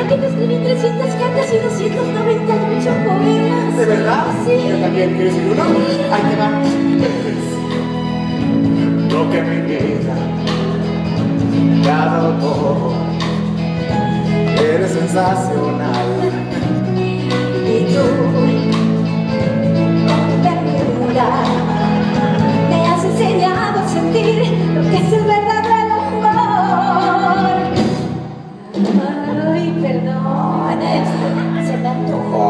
creo que te escribí 300 cartas y 298 poemas. ¿De verdad? Sí. Yo también. ¿Quieres escribir uno? Ahí te va. Lo que mi vida te ha dado todo. Eres sensacional. Y tú, con ternura, me has enseñado a sentir lo que es el verdadero amor. Ay, perdón, se me antojó.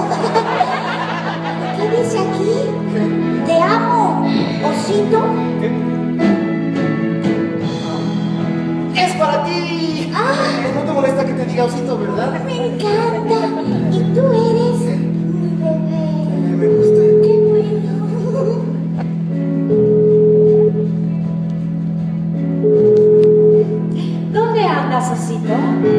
¿Qué dice aquí? Te amo, osito. ¡Es para ti! Ah. No te molesta que te diga osito, ¿verdad? Me encanta. Y tú eres mi bebé. Me gusta. Qué bueno. ¿Dónde andas, osito?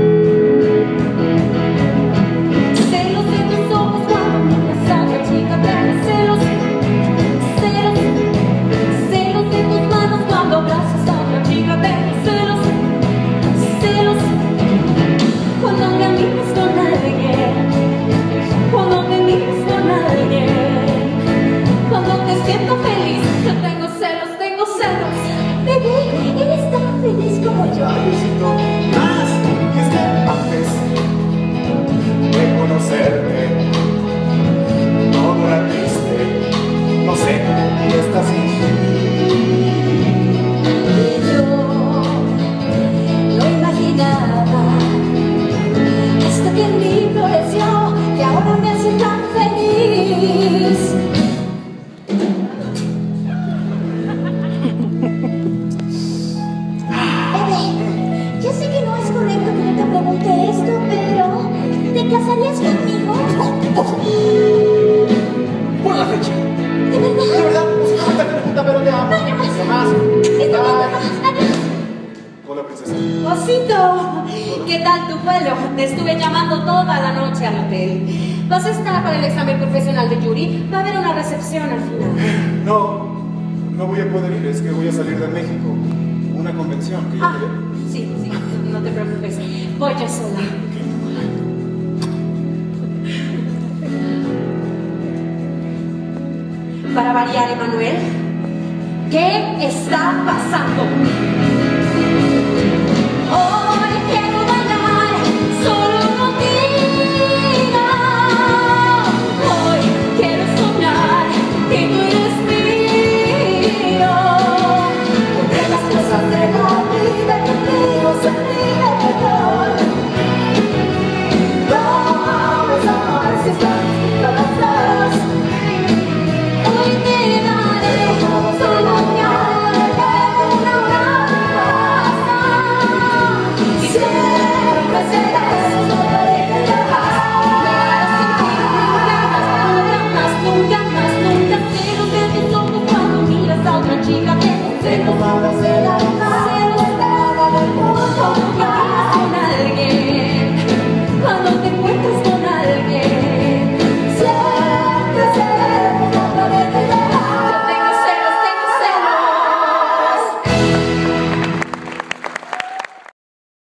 Celos de tus ojos cuando miras a otra chica, traes celos. Celos, celos de tus manos cuando abrazas a otra chica, traes celos. Celos, cuando te miras con alguien, cuando te miras con alguien, cuando te siento feliz, yo tengo celos, bebé, eres tan feliz como yo. Ay, osito. Más. Y es que antes de conocerte, todo era triste. No sé cómo tú estás sin ti. Y yo lo imaginaba, esto que en mí floreció, que ahora me hace tan feliz. Bebé, yo sé que no es correcto que yo te pregunte esto, pero ¿te casarías conmigo? Por la fecha. ¿De verdad? De verdad, osito, ahorita que me junta, pero te amo. No, no más. No más. Está bien, Bye. adiós. Hola, princesa. Osito, ¿qué tal tu vuelo? Te estuve llamando toda la noche al hotel. ¿Vas a estar para el examen profesional de Yuri? Va a haber una recepción al final. No voy a poder ir, es que voy a salir de México. Una convención que yo Ah, quería. sí, no te preocupes. Voy yo sola. Para variar, Emanuel, ¿qué está pasando?